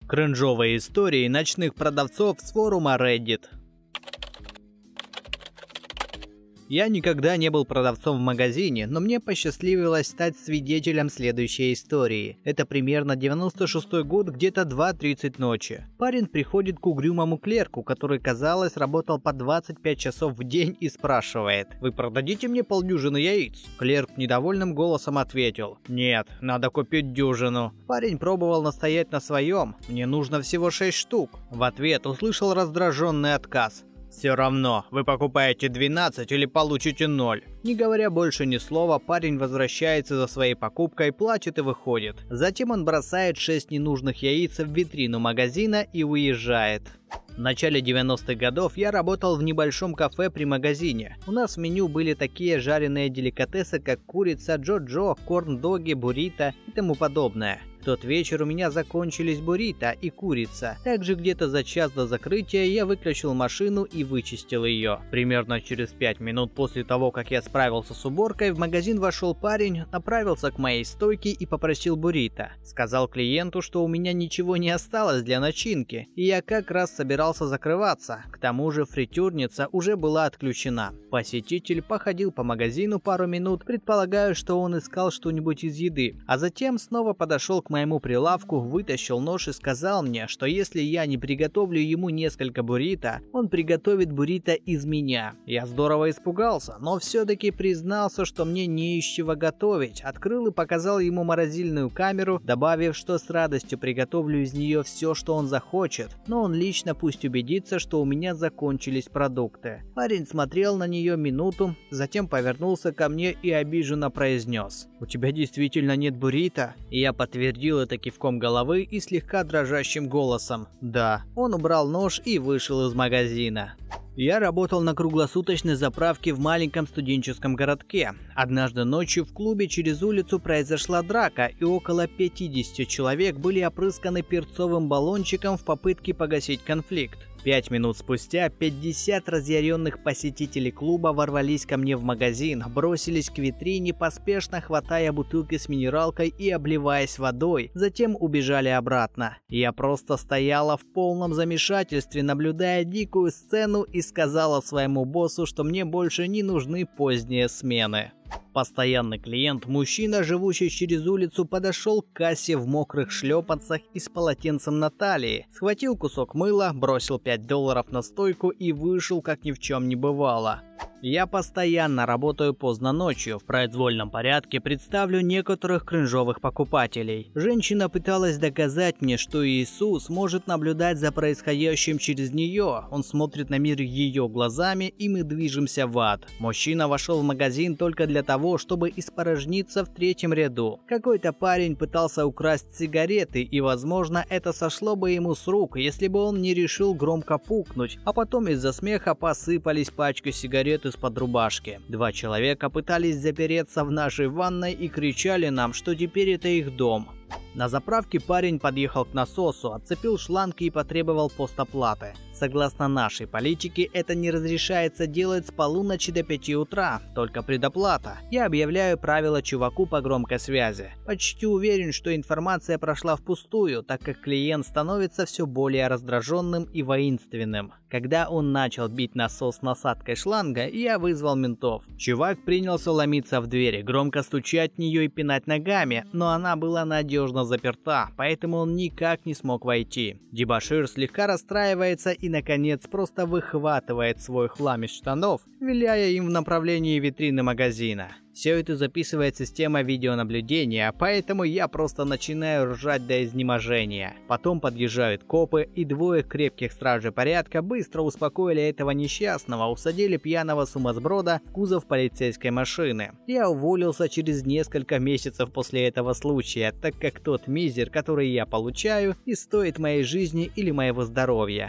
Кринжовые истории ночных продавцов с форума Reddit. Я никогда не был продавцом в магазине, но мне посчастливилось стать свидетелем следующей истории. Это примерно 96-й год, где-то 2:30 ночи. Парень приходит к угрюмому клерку, который, казалось, работал по 25 часов в день, и спрашивает: «Вы продадите мне полдюжины яиц?» Клерк недовольным голосом ответил: «Нет, надо купить дюжину». Парень пробовал настоять на своем: «Мне нужно всего 6 штук». В ответ услышал раздраженный отказ: «Все равно, вы покупаете 12 или получите 0». Не говоря больше ни слова, парень возвращается за своей покупкой, платит и выходит. Затем он бросает 6 ненужных яиц в витрину магазина и уезжает. В начале 90-х годов я работал в небольшом кафе при магазине. У нас в меню были такие жареные деликатесы, как курица, джо-джо, корн-доги, буррито и тому подобное. В тот вечер у меня закончились буррито и курица. Также где-то за час до закрытия я выключил машину и вычистил ее. Примерно через 5 минут после того, как я справился с уборкой, в магазин вошел парень, направился к моей стойке и попросил буррито. Сказал клиенту, что у меня ничего не осталось для начинки, и я как раз собирался закрываться. К тому же фритюрница уже была отключена. Посетитель походил по магазину пару минут, предполагаю, что он искал что-нибудь из еды, а затем снова подошел к моему прилавку, вытащил нож и сказал мне, что если я не приготовлю ему несколько буррито, он приготовит буррито из меня. Я здорово испугался, но все-таки признался, что мне не из чего готовить. Открыл и показал ему морозильную камеру, добавив, что с радостью приготовлю из нее все, что он захочет, но он лично пусть убедится, что у меня закончились продукты. Парень смотрел на нее минуту, затем повернулся ко мне и обиженно произнес: «У тебя действительно нет буррито?» И я подтвердил это кивком головы и слегка дрожащим голосом: «Да». Он убрал нож и вышел из магазина. Я работал на круглосуточной заправке в маленьком студенческом городке. Однажды ночью в клубе через улицу произошла драка, и около 50 человек были опрысканы перцовым баллончиком в попытке погасить конфликт. 5 минут спустя 50 разъяренных посетителей клуба ворвались ко мне в магазин, бросились к витрине, поспешно хватая бутылки с минералкой и обливаясь водой, затем убежали обратно. Я просто стояла в полном замешательстве, наблюдая дикую сцену, и сказала своему боссу, что мне больше не нужны поздние смены. Постоянный клиент, мужчина, живущий через улицу, подошел к кассе в мокрых шлепанцах и с полотенцем на талии, схватил кусок мыла, бросил $5 на стойку и вышел, как ни в чем не бывало. Я постоянно работаю поздно ночью, в произвольном порядке представлю некоторых кринжовых покупателей. Женщина пыталась доказать мне, что Иисус может наблюдать за происходящим через нее, он смотрит на мир ее глазами, и мы движемся в ад. Мужчина вошел в магазин только для того, чтобы испорожниться в 3-м ряду. Какой-то парень пытался украсть сигареты, и возможно это сошло бы ему с рук, если бы он не решил громко пукнуть, а потом из-за смеха посыпались пачки сигарет из-под рубашки. 2 человека пытались запереться в нашей ванной и кричали нам, что теперь это их дом. На заправке парень подъехал к насосу, отцепил шланг и потребовал постоплаты. Согласно нашей политике, это не разрешается делать с полуночи до 5 утра, только предоплата. Я объявляю правила чуваку по громкой связи. Почти уверен, что информация прошла впустую, так как клиент становится все более раздраженным и воинственным. Когда он начал бить насос насадкой шланга, я вызвал ментов. Чувак принялся ломиться в двери, громко стучать в нее и пинать ногами, но она была надежно заперта, поэтому он никак не смог войти. Дебошир слегка расстраивается и, наконец, просто выхватывает свой хлам из штанов, виляя им в направлении витрины магазина. Все это записывает система видеонаблюдения, поэтому я просто начинаю ржать до изнеможения. Потом подъезжают копы, и 2 крепких стражей порядка быстро успокоили этого несчастного, усадили пьяного сумасброда в кузов полицейской машины. Я уволился через несколько месяцев после этого случая, так как тот мизер, который я получаю, и стоит моей жизни или моего здоровья.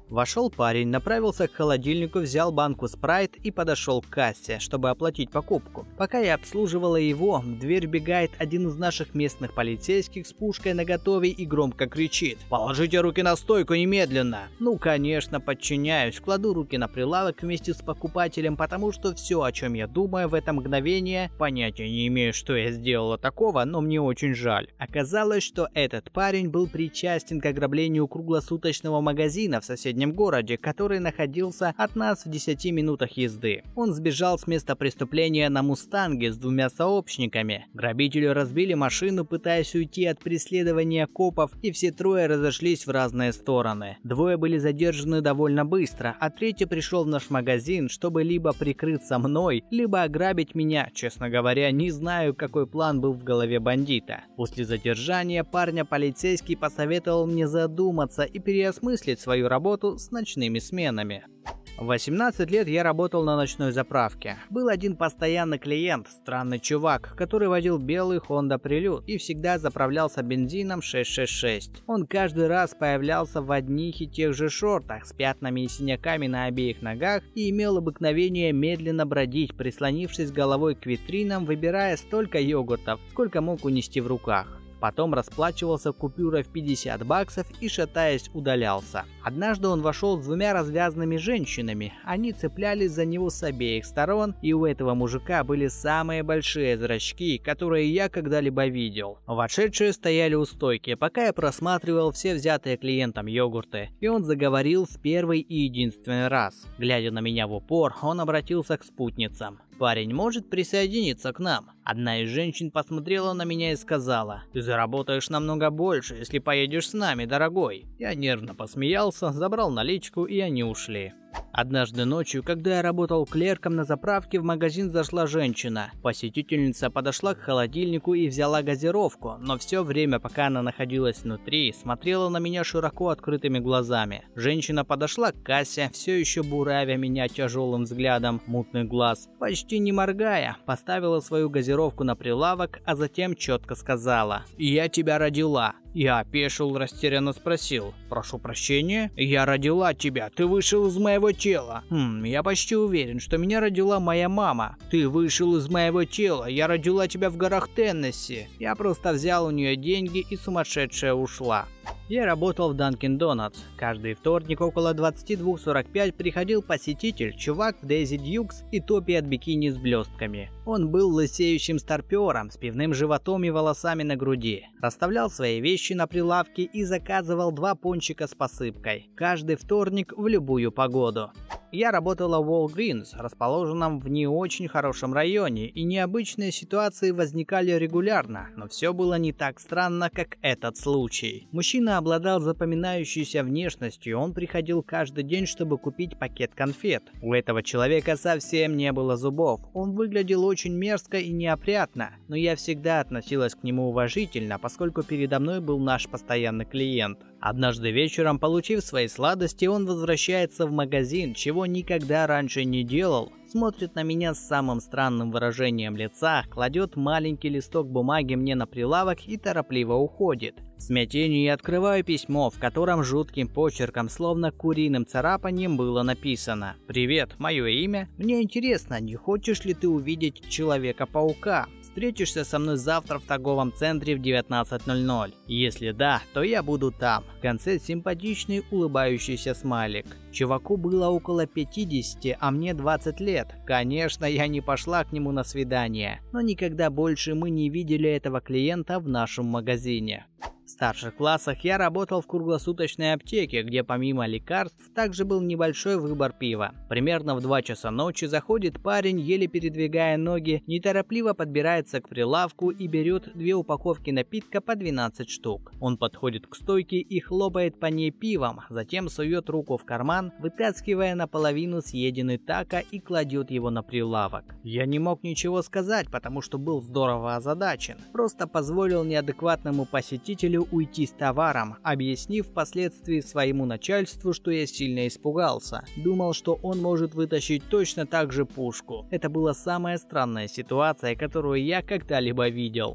Вошел парень, направился к холодильнику, взял банку спрайт и подошел к кассе, чтобы оплатить покупку. Пока я обслуживала его, в дверь вбегает один из наших местных полицейских с пушкой наготове и громко кричит: «Положите руки на стойку немедленно!» Ну, конечно, подчиняюсь, кладу руки на прилавок вместе с покупателем, потому что все, о чем я думаю в это мгновение, понятия не имею, что я сделала такого, но мне очень жаль. Оказалось, что этот парень был причастен к ограблению круглосуточного магазина в соседнем городе, который находился от нас в 10 минутах езды. Он сбежал с места преступления на мустанге с двумя сообщниками. Грабители разбили машину, пытаясь уйти от преследования копов, и все трое разошлись в разные стороны. Двое были задержаны довольно быстро, а третий пришел в наш магазин, чтобы либо прикрыться мной, либо ограбить меня. Честно говоря, не знаю, какой план был в голове бандита. После задержания парня полицейский посоветовал мне задуматься и переосмыслить свою работу с ночными сменами. В 18 лет я работал на ночной заправке. Был один постоянный клиент, странный чувак, который водил белый Honda Prelude и всегда заправлялся бензином 666. Он каждый раз появлялся в одних и тех же шортах с пятнами и синяками на обеих ногах и имел обыкновение медленно бродить, прислонившись головой к витринам, выбирая столько йогуртов, сколько мог унести в руках. Потом расплачивался купюрой в 50 баксов и, шатаясь, удалялся. Однажды он вошел с двумя развязанными женщинами. Они цеплялись за него с обеих сторон, и у этого мужика были самые большие зрачки, которые я когда-либо видел. Вошедшие стояли у стойки, пока я просматривал все взятые клиентом йогурты, и он заговорил в первый и единственный раз. Глядя на меня в упор, он обратился к спутницам. «Парень может присоединиться к нам?» Одна из женщин посмотрела на меня и сказала: «Ты заработаешь намного больше, если поедешь с нами, дорогой». Я нервно посмеялся, забрал наличку, и они ушли. Однажды ночью, когда я работал клерком на заправке, в магазин зашла женщина. Посетительница подошла к холодильнику и взяла газировку, но все время, пока она находилась внутри, смотрела на меня широко открытыми глазами. Женщина подошла к кассе, все еще буравя меня тяжелым взглядом мутных глаз. Почти не моргая, поставила свою газировку на прилавок, а затем четко сказала: «Я тебя родила». Я опешил, растерянно спросил: «Прошу прощения? Я родила тебя, ты вышел из моего тела». Я почти уверен, что меня родила моя мама. Ты вышел из моего тела, я родила тебя в горах Теннесси. Я просто взял у нее деньги, и сумасшедшая ушла. Я работал в Dunkin' Donuts. Каждый вторник около 22:45 приходил посетитель, чувак в Daisy Dukes и топе от бикини с блестками. Он был лысеющим старпёром с пивным животом и волосами на груди. Расставлял свои вещи на прилавке и заказывал 2 пончика с посыпкой. Каждый вторник в любую погоду. Я работала в Walgreens, расположенном в не очень хорошем районе, и необычные ситуации возникали регулярно, но все было не так странно, как этот случай. Мужчина обладал запоминающейся внешностью, он приходил каждый день, чтобы купить пакет конфет. У этого человека совсем не было зубов, он выглядел очень мерзко и неопрятно, но я всегда относилась к нему уважительно, поскольку передо мной был наш постоянный клиент. Однажды вечером, получив свои сладости, он возвращается в магазин, чего никогда раньше не делал, смотрит на меня с самым странным выражением лица, кладет маленький листок бумаги мне на прилавок и торопливо уходит. В смятении я открываю письмо, в котором жутким почерком, словно куриным царапанием, было написано: «Привет, мое имя. Мне интересно, не хочешь ли ты увидеть Человека-паука? Встретишься со мной завтра в торговом центре в 19:00. Если да, то я буду там». В конце симпатичный улыбающийся смайлик. Чуваку было около 50, а мне 20 лет. Конечно, я не пошла к нему на свидание, но никогда больше мы не видели этого клиента в нашем магазине. В старших классах я работал в круглосуточной аптеке, где помимо лекарств также был небольшой выбор пива. Примерно в 2 часа ночи заходит парень, еле передвигая ноги, неторопливо подбирается к прилавку и берет 2 упаковки напитка по 12 штук. Он подходит к стойке и хлопает по ней пивом, затем сует руку в карман, вытаскивая наполовину съеденный тако и кладет его на прилавок. Я не мог ничего сказать, потому что был здорово озадачен. Просто позволил неадекватному посетителю уйти с товаром, объяснив впоследствии своему начальству, что я сильно испугался. Думал, что он может вытащить точно так же пушку. Это была самая странная ситуация, которую я когда-либо видел.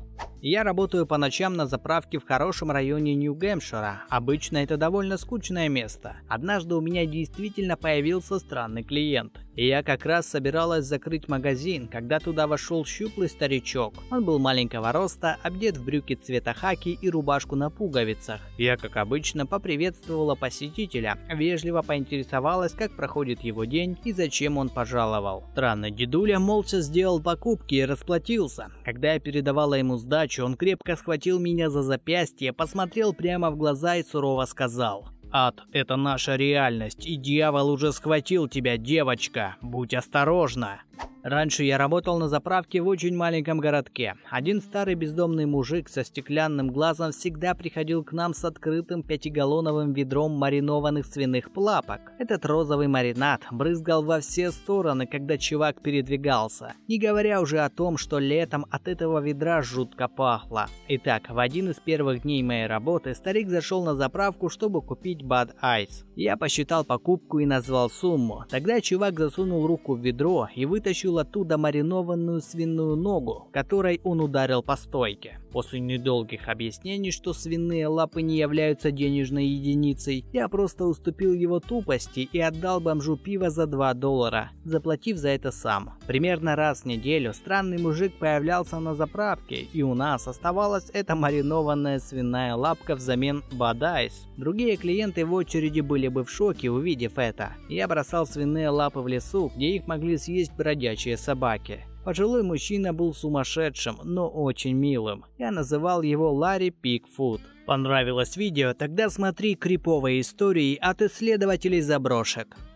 Я работаю по ночам на заправке в хорошем районе Нью-Гэмпшира. Обычно это довольно скучное место. Однажды у меня действительно появился странный клиент. И я как раз собиралась закрыть магазин, когда туда вошел щуплый старичок. Он был маленького роста, одет в брюки цвета хаки и рубашку на пуговицах. Я, как обычно, поприветствовала посетителя, вежливо поинтересовалась, как проходит его день и зачем он пожаловал. Странный дедуля молча сделал покупки и расплатился. Когда я передавала ему сдачу, он крепко схватил меня за запястье, посмотрел прямо в глаза и сурово сказал: «Ад – это наша реальность, и дьявол уже схватил тебя, девочка. Будь осторожна». Раньше я работал на заправке в очень маленьком городке. Один старый бездомный мужик со стеклянным глазом всегда приходил к нам с открытым 5-галлоновым ведром маринованных свиных лапок. Этот розовый маринад брызгал во все стороны, когда чувак передвигался. Не говоря уже о том, что летом от этого ведра жутко пахло. Итак, в один из первых дней моей работы старик зашел на заправку, чтобы купить Bud Ice. Я посчитал покупку и назвал сумму. Тогда чувак засунул руку в ведро и вытащил оттуда маринованную свиную ногу, которой он ударил по стойке. После недолгих объяснений, что свиные лапы не являются денежной единицей, я просто уступил его тупости и отдал бомжу пиво за $2, заплатив за это сам. Примерно раз в неделю странный мужик появлялся на заправке, и у нас оставалась эта маринованная свиная лапка взамен Bud Ice. Другие клиенты в очереди были бы в шоке, увидев это. Я бросал свиные лапы в лесу, где их могли съесть бродячие собаки. Пожилой мужчина был сумасшедшим, но очень милым. Я называл его Ларри Пигфут. Понравилось видео? Тогда смотри криповые истории от исследователей заброшек.